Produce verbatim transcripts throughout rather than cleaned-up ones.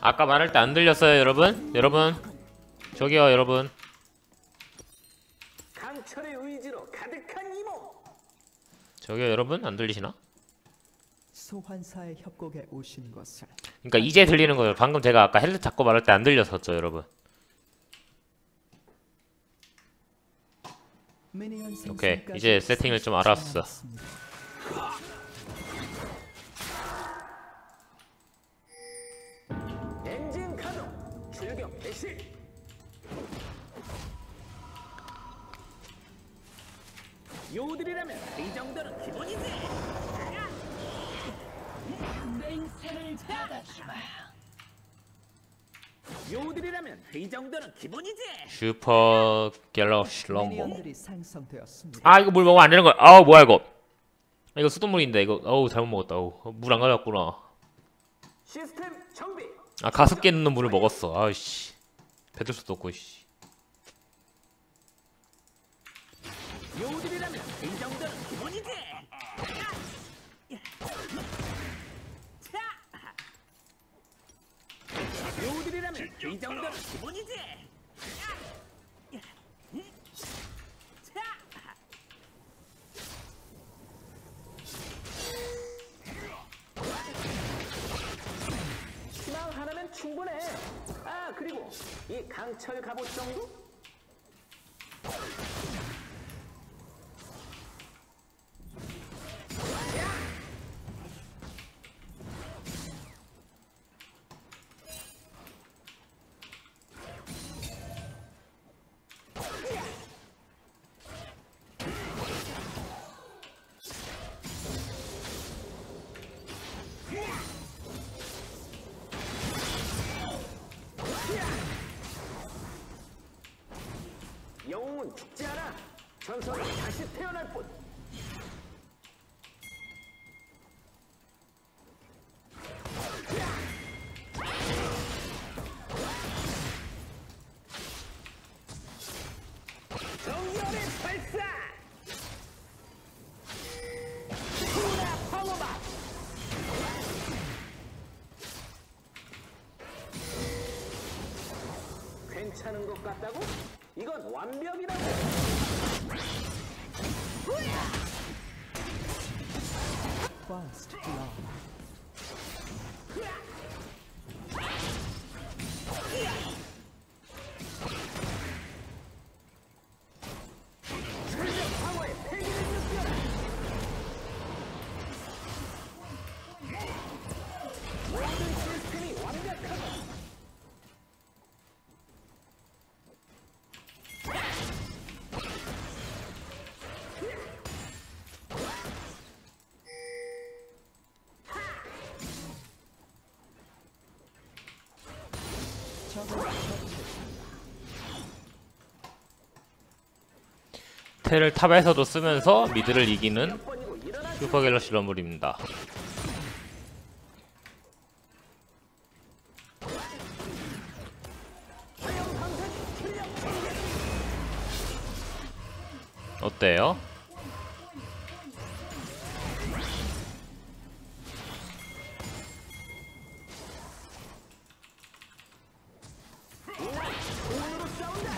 아까 말할 때 안 들렸어요, 여러분? 여러분? 저기요, 여러분. 강철의 의지로 가득한 이모. 저기요, 여러분? 안 들리시나? 소환사의 협곡에 오신 것을. 그러니까 이제 들리는 거예요. 방금 제가 아까 헬멧 잡고 말할 때 안 들렸었죠, 여러분. 오케이, 이제 세팅을 좀 알았어. 엔진 가동. 출격 개시. 요들이라면 이 정도는 기본이지. 맹세를 받아주마. 요들이라면 이 정도는 기본이지. 슈퍼 갤럭시 롱보. 미니언들이 생성되었습니다. 아, 이거 물 먹으면 안 되는 거야. 아우, 뭐야 이거. 이거 수돗물인데 이거. 어우, 잘못 먹었다. 어우, 물 안 가져왔구나. 시스템 정비. 아, 가습기 넣는 물을 먹었어. 아이씨. 뱉을 수도 없고 씨. 요들이라면 이 정도는 기본이지. 요들이라면 이 정도는 기본이지. 희망 하나면 충분해. 아, 그리고 이 강철 갑옷 정도? 영웅은 죽지 않아. 전설은 다시 태어날 뿐. 정열의 발사. 후라 방어막. 괜찮은 것 같다고? 이건 완벽이라고. First blood. 출력 방어의 패기를 느껴라. 모든 시스템이 완벽하다. 텔을 탑에서도 쓰면서 미드를 이기는 번이고 일어나. 슈퍼 갤럭시 럼블입니다. 어때요? 돈으로 싸운다.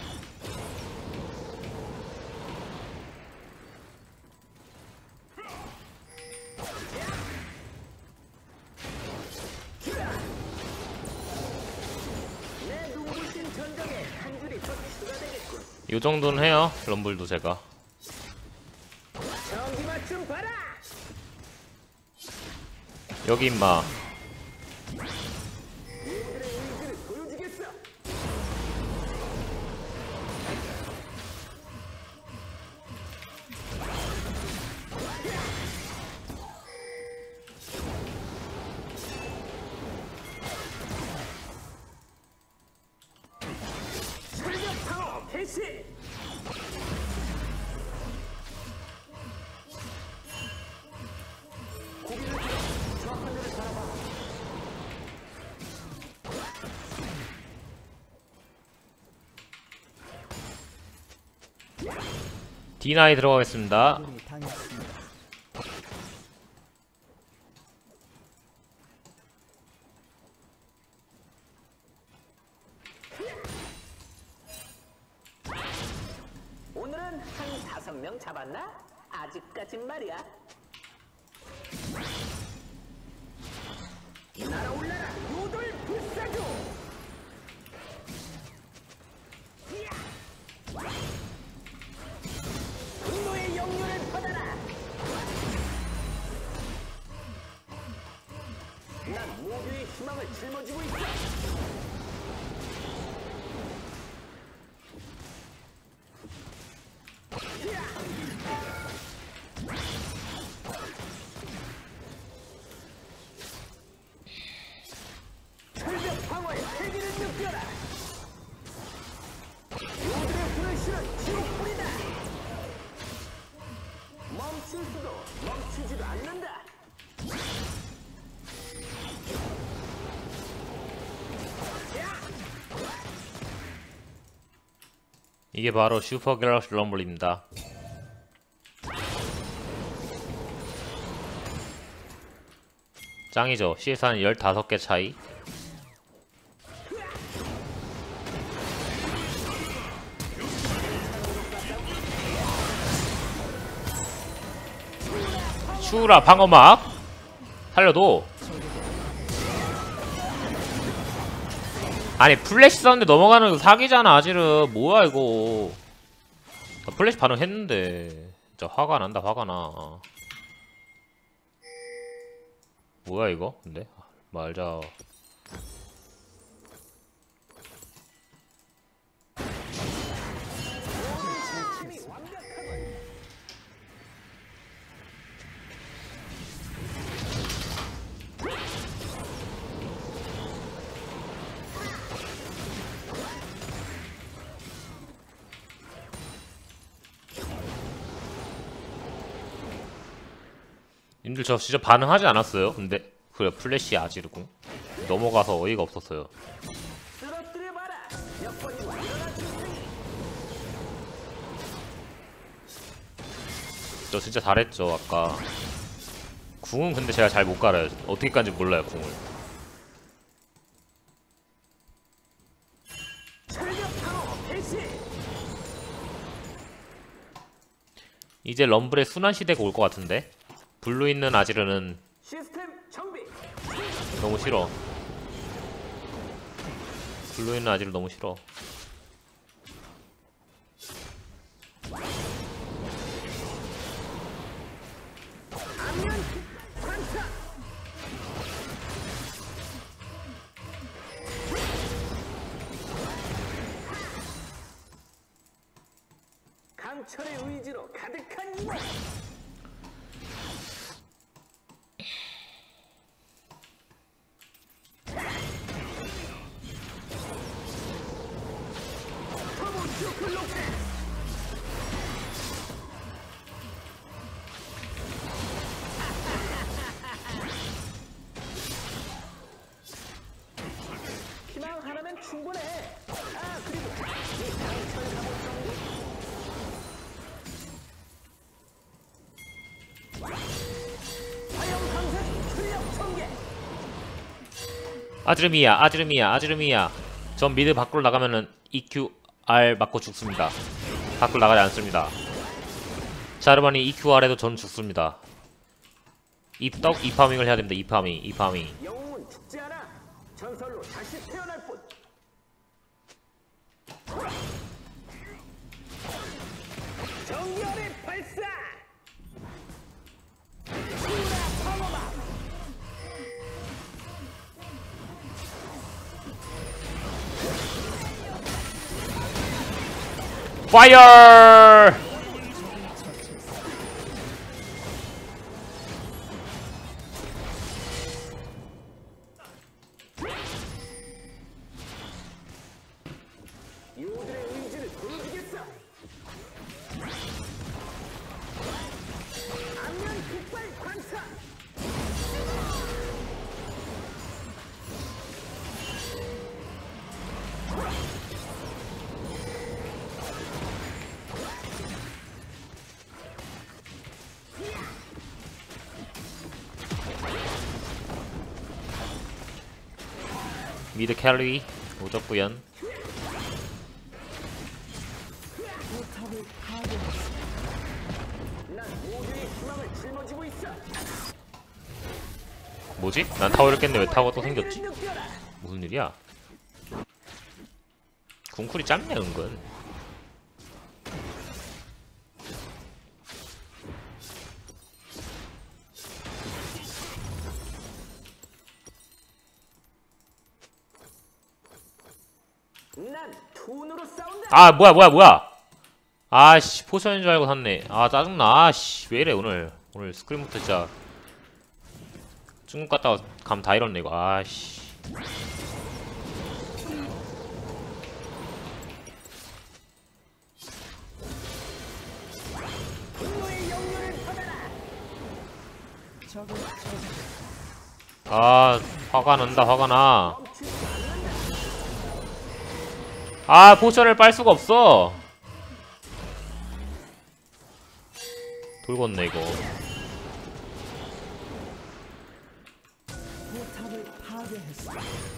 내 눈부신 전적에 한 줄이 더 추가되겠군. 요 정도는 해요. 럼블도 제가. 전기 맞춤 봐라. 여기 임마. 얘들의 의지를 보여주겠어. 출력 방어 개시. 고개를 들어 저 하늘을 바라봐. 디나이 들어가겠습니다. 아군이 당했습니다. 다섯 명 잡았나? 아직까진 말이야. 날아올라라 요돌 불사조. 분노의 영혼을 받아라. 난 모두의 희망을 짊어지고 있어. 철벽 방어의 세기를 느껴라. 요들의 불을 실은 지옥불이다. 멈출 수도 멈추지도 않는다. 이게 바로 슈퍼 갤럭시 럼블입니다. 짱이죠. 씨에스 한 열다섯 개 차이. 슈라 방어막 살려도. 아니 플래시 사운드 넘어가는 거 사기잖아. 아지르 뭐야 이거. 나 플래시 반응했는데 진짜 화가 난다. 화가 나. 뭐야 이거 근데 말자. 님들 저 진짜 반응하지 않았어요? 근데 그래 플래시 아지르궁 넘어가서 어이가 없었어요. 쓰러뜨려봐라. 몇 번이고 일어나 주세요. 저 진짜 잘했죠 아까. 궁은 근데 제가 잘 못 갈아요. 어떻게 간지 몰라요 궁을. 철벽 방어 개시. 이제 럼블의 순환 시대가 올 것 같은데. 블루 있는 아지르는 시스템 정비. 너무 싫어. 블루 있는 아지르 너무 싫어. 안면 관차. 강철의 의지로 가득한 이곳. 희망 하나면 충분해. 아 그리고 이 강철 감옥 정리. 화염 강색 출력 전개. 아지르미야 아지르미야 아지르미야. 전 미드 밖으로 나가면은 이큐알 맞고 죽습니다. 밖으로 나가지 않습니다. 자르반이 이큐알에도 전 죽습니다. 입덕 이파밍을 해야 됩니다. 이파밍 이파밍. 영웅은 죽지 않아. 전설로 다시 태어날 뿐. 정렬의 발사. 수라 방어막. 파이어! 요들의 의지를 보여주겠어. 안면 폭발 관사. 미드 캐리 오졌구연. 포탑을 파괴했습니다. 뭐지? 난 타워를 깼는데 왜 타워가 또 생겼지? 느껴라. 무슨 일이야? 궁쿨이 짧네 은근. 난 톤으로 싸운다. 아 뭐야 뭐야 뭐야. 아씨 포션인 줄 알고 샀네. 아 짜증나. 아씨 왜이래 오늘. 오늘 스크림부터 진짜 중국 갔다가 감 다 잃었네 이거. 아씨. 분노의 영혼을 받아라. 적을 처치. 아 화가 난다 화가 나. 멈추지 않는다. 아 포션을 빨 수가 없어. 돌겠네 이거. 포탑을 파괴했습니다.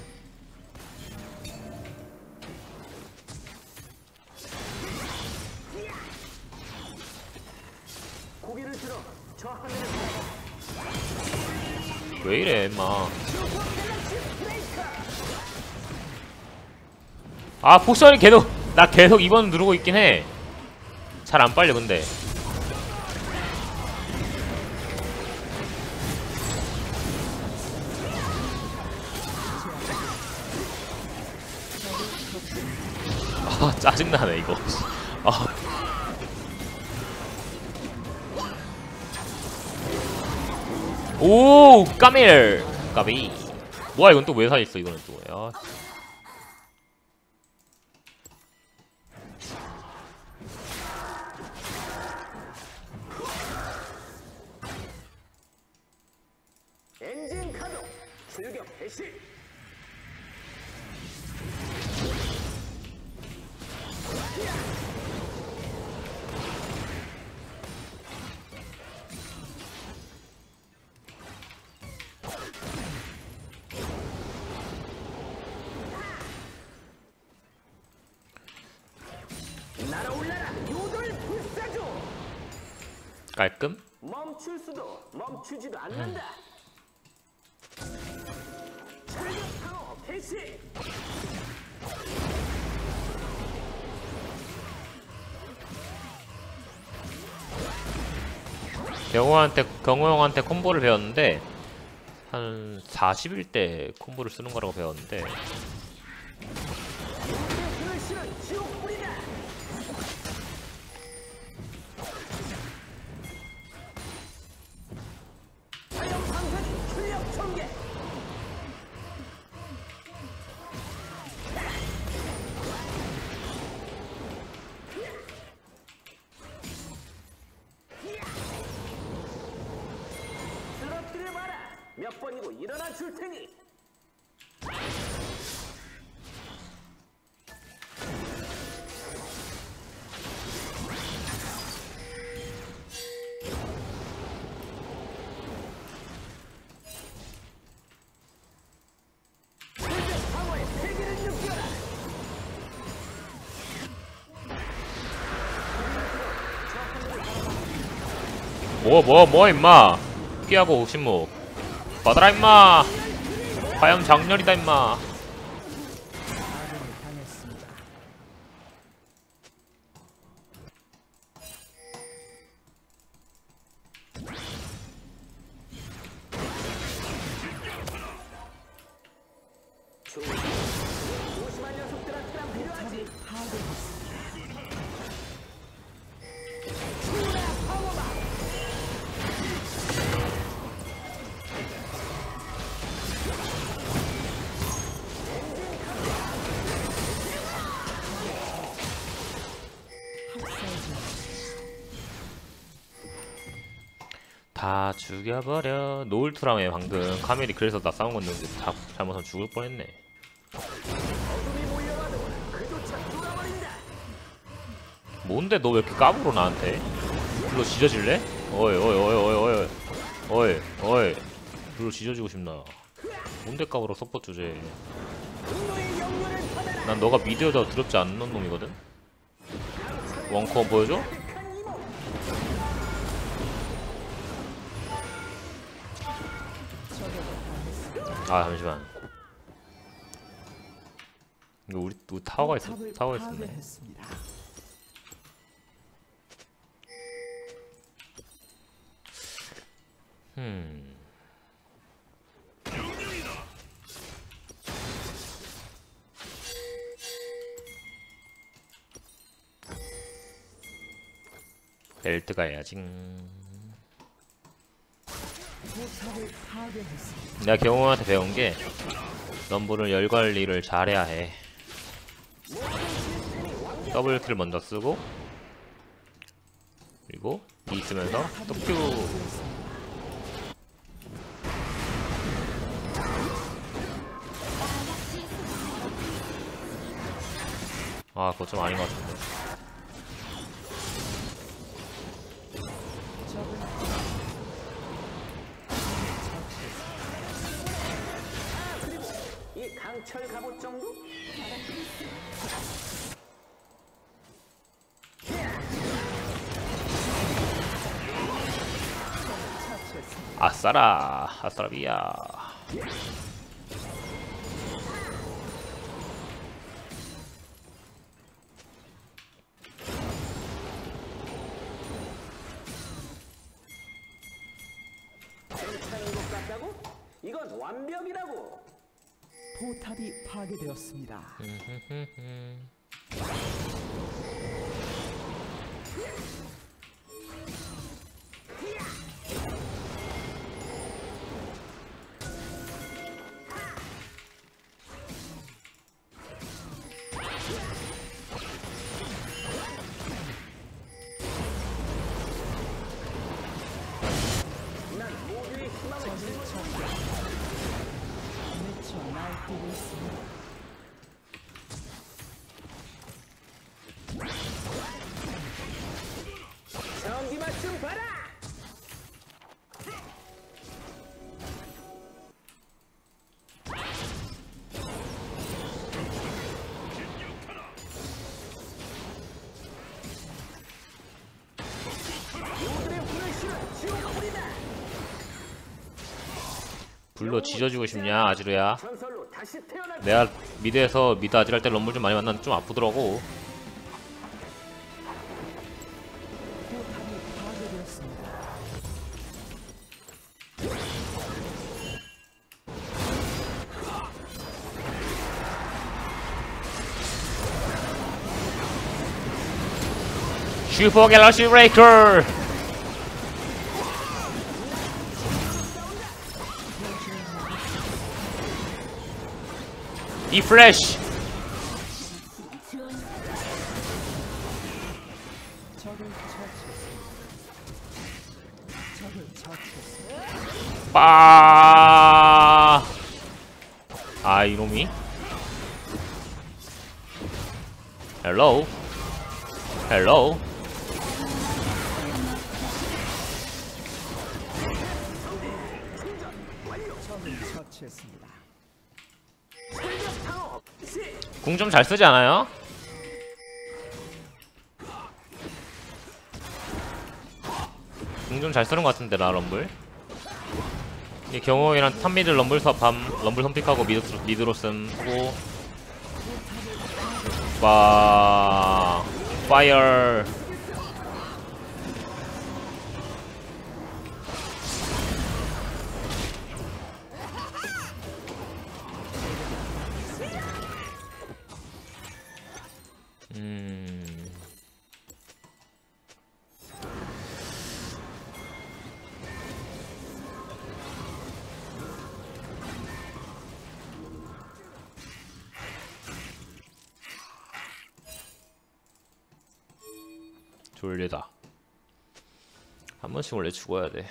고개를 들어 저 하늘을 왜 이래 임마. 아 포션이 계속 나 계속 이 번 누르고 있긴 해. 잘 안 빨려 근데. 아 짜증나네 이거. 아. 오 까밀 까비. 뭐야 이건 또 왜 사있어 이거는 또. 야. 엔진 가동. 출격 개시. 날아올라라 요돌 불사조. 깔끔. 멈출 수도 멈추지도 않는다. 출격 방어 개시. 경호한테 경호형한테 콤보를 배웠는데 한 사십 일 때 콤보를 쓰는 거라고 배웠는데 불을 실은 지옥불이다. 자연 방사기 출력 전개. 쓰러뜨려 봐라. 몇 번이고 일어나 줄 테니. 불빛 방어의 세계를 느껴라. 뭐 뭐 뭐 임마. 피하고 신목 받아라 임마. 화염 장렬이다 임마. 아군이 당했습니다. 조심한 녀석들한테란 필요하지. 파괴했습니다. 다 죽여버려. 노을투라며 방금 카멜이 그래서 나 싸운 건데 다 잘못하면 죽을 뻔했네. 어둠이 몰려와도 그조차 돌아버린다. 뭔데 너 왜 이렇게 까불어 나한테? 불로 지져질래? 어이 어이 어이 어이 어이 어이 어이 불로 지져지고 싶나? 뭔데 까불어 서포 주제. 분노의 영혼을 받아라. 난 너가 미드여도 두렵지 않는 놈이거든? 원코어 보여줘? 가득한 이목. 적에게 아 잠시만. 이거 우리, 우리 타워가 있어. 포탑을 타워가 있었네. 파괴했습니다. 음. 벨트가 해야지. 포탑을 파괴했습니다. 내가 경호한테 배운 게 럼블은 열 관리를 잘해야 해. 더블킬 먼저 쓰고 그리고 이 쓰면서 또 큐. 아 그거 좀 아닌 것 같은데. 적을 이 강철 갑옷 정도? 아싸라 아싸라비야. 괜찮은 것 같다고? 이건 완벽이라고. 포탑이 파괴되었습니다. 난 모두의 희망을 적을 쳤습니다. 미쳐 날뛰고 있습니다. 전기맛 좀 봐라. 요들의 후레쉬는 지옥불이다. 불로 지져주고 싶냐 아지르야. 전설로 다시 태어날 내가 미드에서 미드 아지르 할 때 럼블 좀 많이 만났는데 좀 아프더라고. 포탑이 파괴되었습니다. 슈퍼 갤럭시 브레이커. 이 플래시. 적을 처치했습니다. 적을 처치했습니다. 빠. 아 이놈이. 헬로우. 헬로우. 적을 처치했습니다. 궁 좀 잘 쓰지 않아요? 궁 좀 잘 쓰는 것 같은데 나 럼블. 이 경호이랑 탑미드 럼블 수업함. 럼블 선픽하고 미드, 미드로 씀 하고 빠 파이어. 음. 졸리다. 한 번씩 원래 죽어야 돼.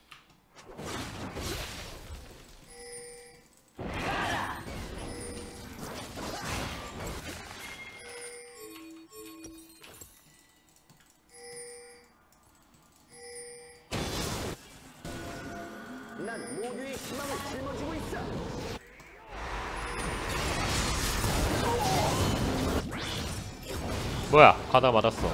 난 모두의 희망을 짊어지고 있어. 뭐야? 가다 맞았어.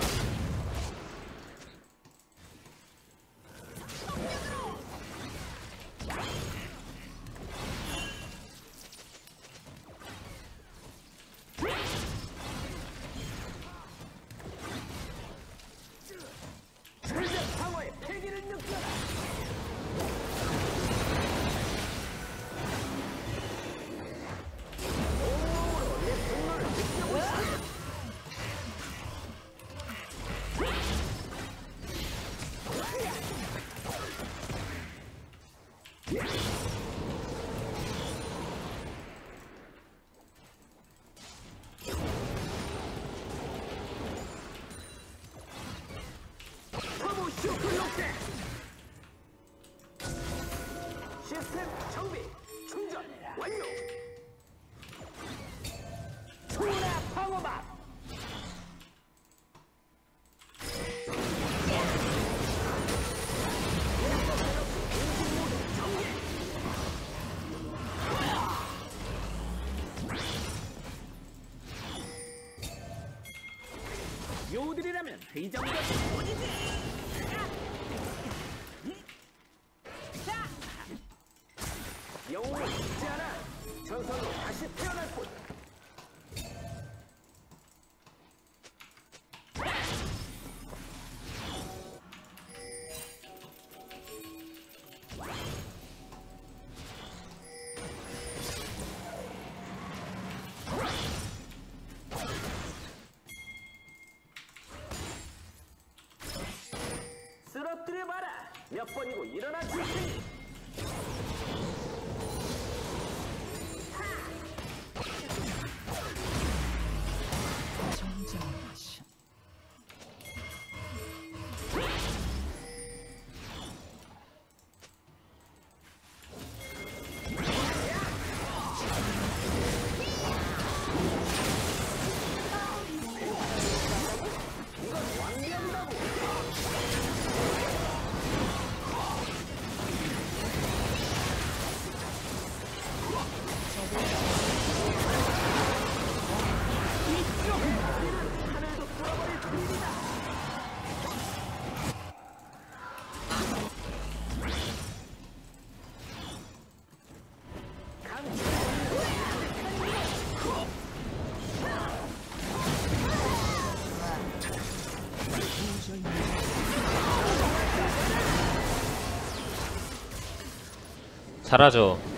시스템 정비 충전 완료. 투나 방어막. 요들이라면 이 정도는 돈이지. 영웅은 죽지 않아. 전선으로 다시 태어날 뿐. 쓰러뜨려봐라. 몇 번이고 일어나 줄 테니. 정정하시. 사라져.